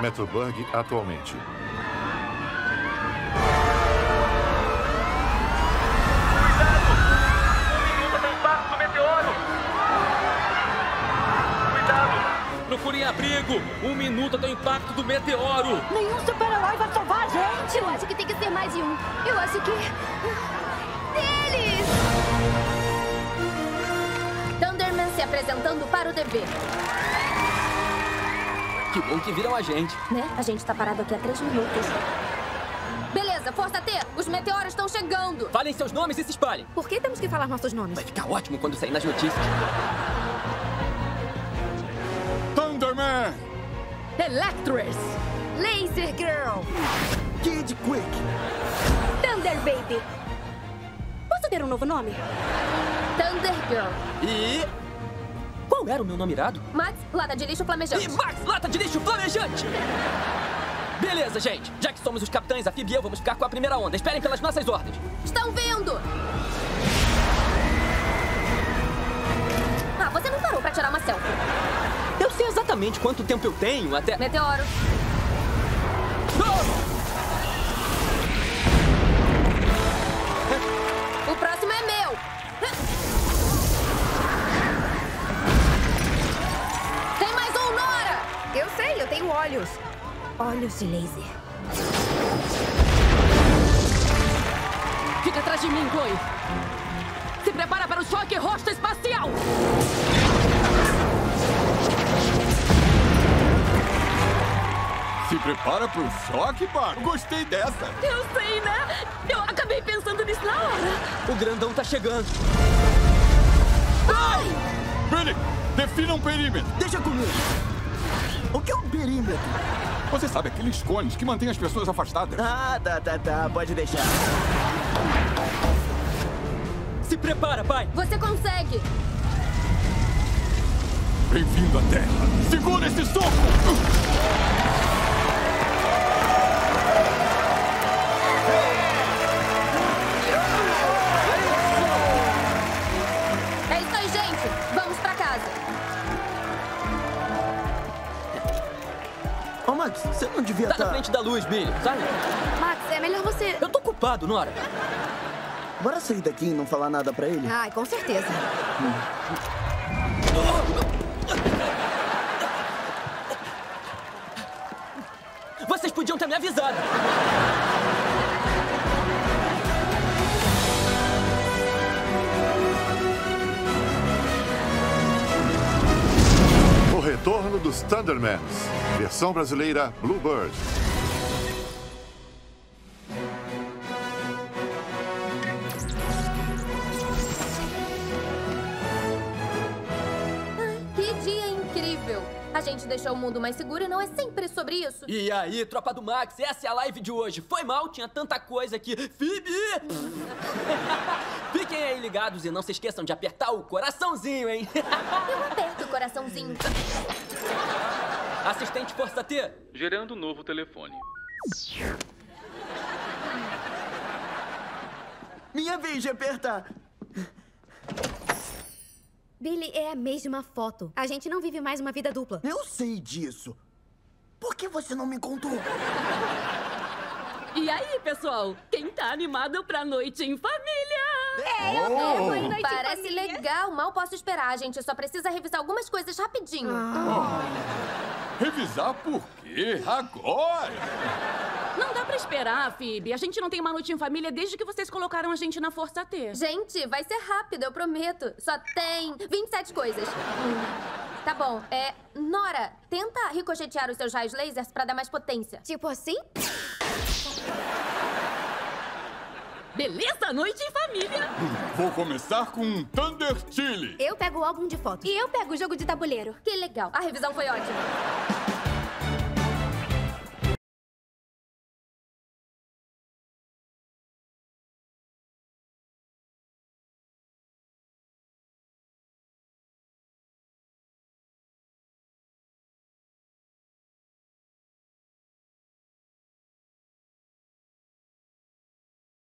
Metrobug atualmente. Procurem abrigo! 1 minuto até o impacto do meteoro! Nenhum super-herói vai salvar a gente! Eu acho que tem que ser mais de um. Eu acho que... Deles! Thunderman se apresentando para o dever. Que bom que viram a gente. Né? A gente tá parado aqui há 3 minutos. Beleza, Força T! Os meteoros estão chegando! Falem seus nomes e se espalhem! Por que temos que falar nossos nomes? Vai ficar ótimo quando sair nas notícias. Thunderman! Electress! Laser Girl! Kid Quick! Thunder Baby! Posso ter um novo nome? Thunder Girl. E... qual era o meu nome irado? Max, lata de lixo flamejante. E Max, lata de lixo flamejante! Beleza, gente. Já que somos os capitães, a Phoebe e eu vamos ficar com a primeira onda. Esperem pelas nossas ordens. Estão vindo! Ah, você não parou pra tirar uma selfie. Eu sei exatamente quanto tempo eu tenho até... Meteoro. O próximo é meu. Tem mais um, Nora! Eu sei, eu tenho olhos. Olhos de laser. Fica atrás de mim, Chloe. Se prepara para o choque rocha espacial! Se prepara pro choque, Bar. Gostei dessa. Eu sei, né? Eu acabei pensando nisso na hora. O grandão tá chegando. Ai! Billy, defina um perímetro. Deixa comigo. O que é um perímetro? Você sabe, aqueles cones que mantêm as pessoas afastadas. Ah, tá. Pode deixar. Se prepara, pai. Você consegue. Bem-vindo à Terra. Segura esse soco! É isso aí, gente. Vamos pra casa. Ô, Max, você não devia Tá estar... na frente da luz, Billy, sabe? Max, é melhor você... Eu tô ocupado, Nora. Bora sair daqui e não falar nada pra ele? Ai, com certeza. Vocês podiam ter me avisado. O retorno dos Thundermans. Versão brasileira Bluebird. Que dia incrível. A gente deixou o mundo mais seguro e não é sempre sobre isso. E aí, tropa do Max, essa é a live de hoje. Foi mal, tinha tanta coisa aqui. Phoebe! Fiquem aí ligados e não se esqueçam de apertar o coraçãozinho, hein? Eu aperto o coraçãozinho. Assistente Força T. Gerando novo telefone. Minha vez de apertar. Billy, é a mesma foto. A gente não vive mais uma vida dupla. Eu sei disso. Por que você não me contou? E aí, pessoal? Quem tá animado pra noite em família? Parece legal. Mal posso esperar. A gente só precisa revisar algumas coisas rapidinho. Revisar por quê? Agora? Não dá pra esperar, Phoebe. A gente não tem uma noite em família desde que vocês colocaram a gente na Força T. Gente, vai ser rápido, eu prometo. Só tem 27 coisas. Tá bom, Nora, tenta ricochetear os seus raios lasers pra dar mais potência. Tipo assim? Beleza? Noite em família. Vou começar com um Thunder Chili. Eu pego o álbum de fotos. E eu pego o jogo de tabuleiro. Que legal. A revisão foi ótima.